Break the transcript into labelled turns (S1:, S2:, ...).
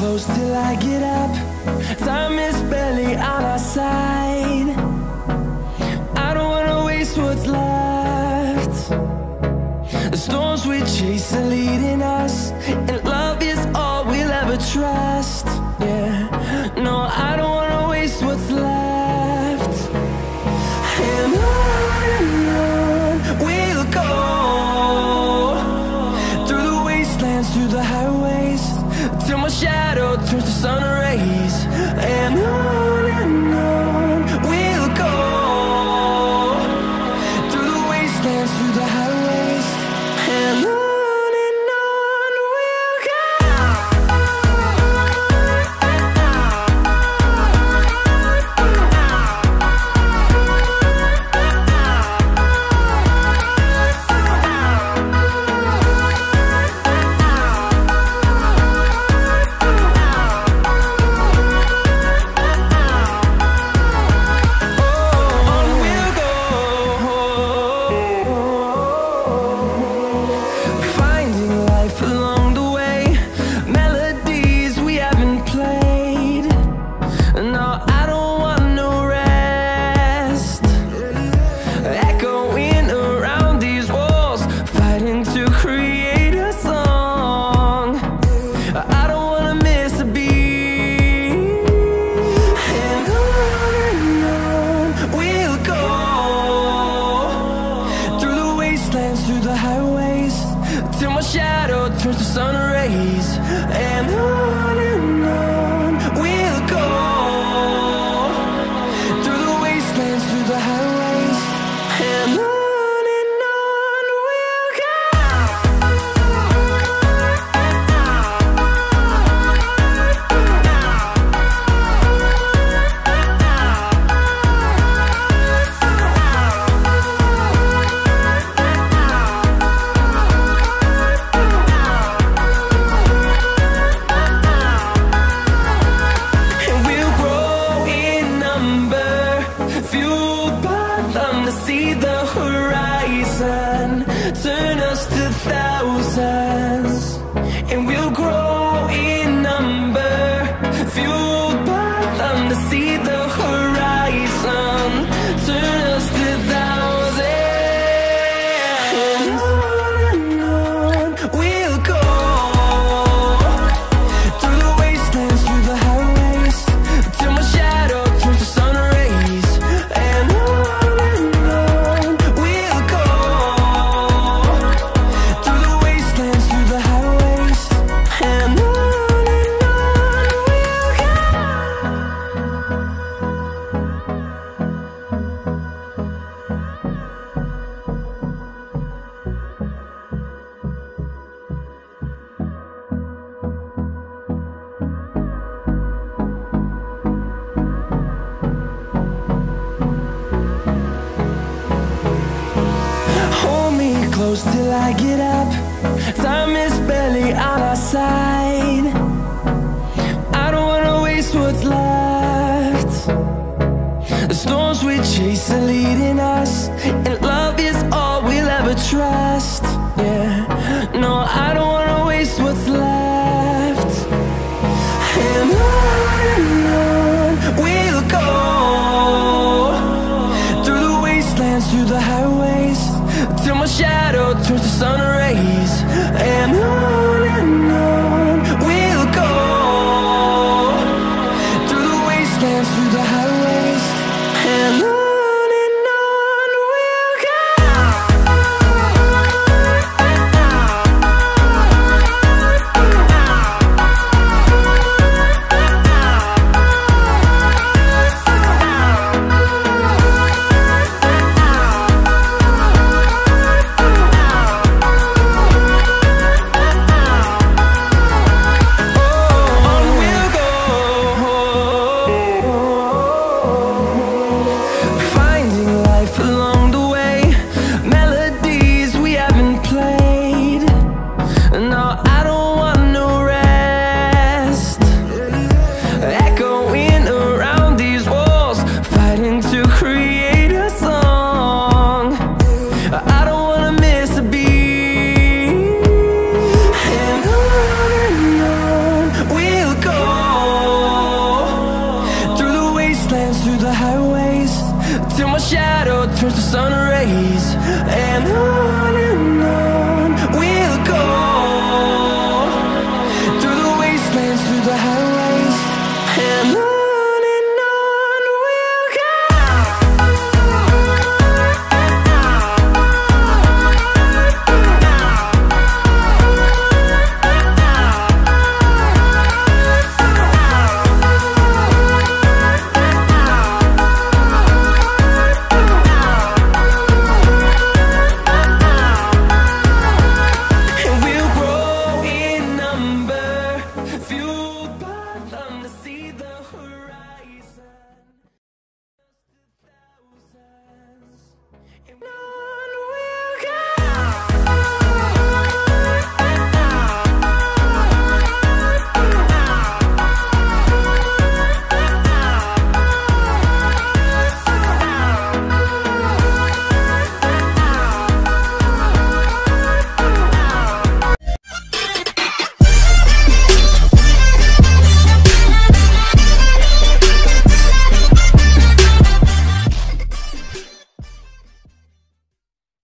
S1: close till I get up. Time is barely on our side. I don't wanna waste what's left. The storms we chase are leading us, and love is all we'll ever trust. Yeah, no, I don't wanna waste what's left. And on we'll go, through the wastelands, through the highways, till my shadow turns to sun rays. And on we'll go, through the wastelands, through the highways, and on we'll go. Through the highways, till my shadow turns to sun rays. And on we'll go, through the wastelands, through the highways, and on we'll go. See the horizon turn us to thousands, and we'll grow in number, fueled by them. To see the horizon turn us to thousands, and on we'll go, through the wastelands, through the highways, till my shadow turns to sun rays. And close till I get up. Time is barely on our side. I don't wanna waste what's left. The storms we chase are leading us, and love is all we'll ever trust. Yeah, no, I don't wanna waste what's left. And on we'll go, through the wastelands, through the highways, till my shadow turns to sun rays. And on